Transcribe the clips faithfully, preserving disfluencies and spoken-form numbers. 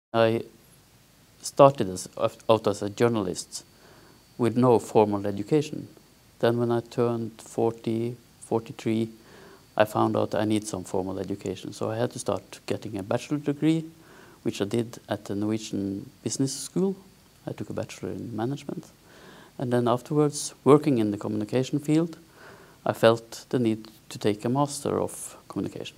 I started as, out as a journalist with no formal education. Then when I turned forty, forty-three, I found out I need some formal education. So I had to start getting a bachelor degree, which I did at the Norwegian Business School. I took a bachelor in management. And then afterwards, working in the communication field, I felt the need to take a master of communication.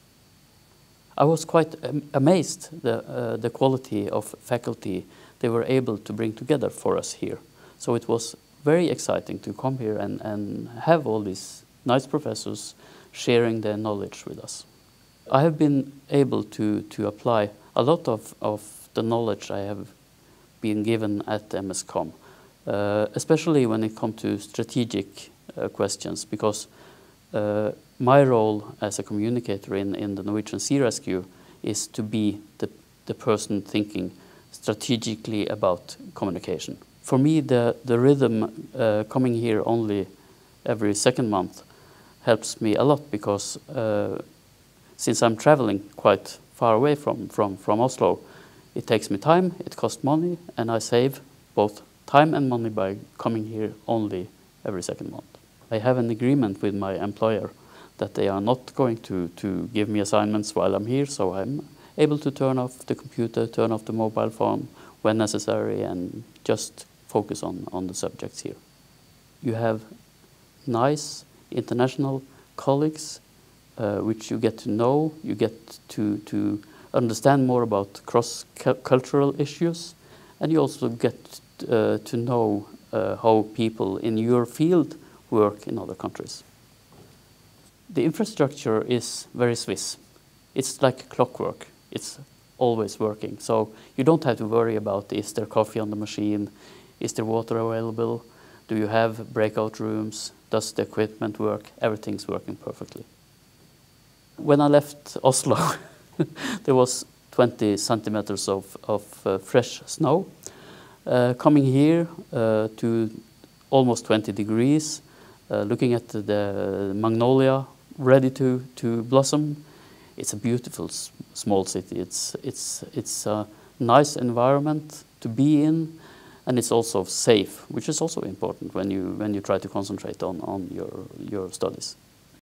I was quite um, amazed the uh, the quality of faculty they were able to bring together for us here. So it was very exciting to come here and, and have all these nice professors sharing their knowledge with us. I have been able to, to apply a lot of, of the knowledge I have been given at M S Com, uh, especially when it comes to strategic uh, questions, because uh, my role as a communicator in, in the Norwegian Sea Rescue is to be the, the person thinking strategically about communication. For me, the, the rhythm uh, coming here only every second month helps me a lot, because uh, since I'm traveling quite far away from, from, from Oslo, it takes me time, it costs money, and I save both time and money by coming here only every second month. I have an agreement with my employer that they are not going to, to give me assignments while I'm here, so I'm able to turn off the computer, turn off the mobile phone when necessary, and just focus on, on the subjects here. You have nice international colleagues uh, which you get to know, you get to, to understand more about cross-cultural issues, and you also get uh, to know uh, how people in your field work in other countries. The infrastructure is very Swiss. It's like clockwork. It's always working. So you don't have to worry about, is there coffee on the machine? Is there water available? Do you have breakout rooms? Does the equipment work? Everything's working perfectly. When I left Oslo, there was twenty centimeters of, of uh, fresh snow. Uh, coming here uh, to almost twenty degrees, uh, looking at the, the magnolia ready to, to blossom, it's a beautiful s small city. It's, it's, it's a nice environment to be in, and it's also safe, which is also important when you, when you try to concentrate on, on your, your studies.